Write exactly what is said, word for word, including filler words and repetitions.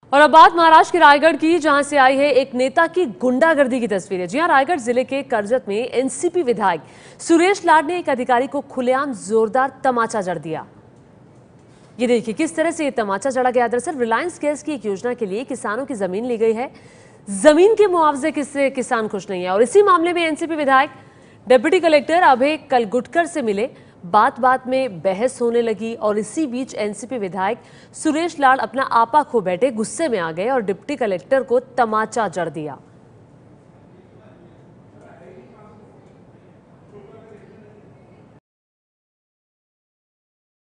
और अब बात महाराष्ट्र के रायगढ़ की, जहां से आई है एक नेता की गुंडागर्दी की तस्वीरें। जी हां, रायगढ़ जिले के करजत में एनसीपी विधायक सुरेश लाड ने एक अधिकारी को खुलेआम जोरदार तमाचा जड़ दिया। ये देखिए किस तरह से ये तमाचा जड़ा गया। दरअसल रिलायंस गैस की एक योजना के लिए किसानों की जमीन ली गई है। जमीन के मुआवजे किससे किसान खुश नहीं है, और इसी मामले में एनसीपी विधायक डिप्टी कलेक्टर अभय कलगुटकर से मिले। बात बात में बहस होने लगी और इसी बीच एनसीपी विधायक सुरेश लाड अपना आपा खो बैठे, गुस्से में आ गए और डिप्टी कलेक्टर को तमाचा जड़ दिया।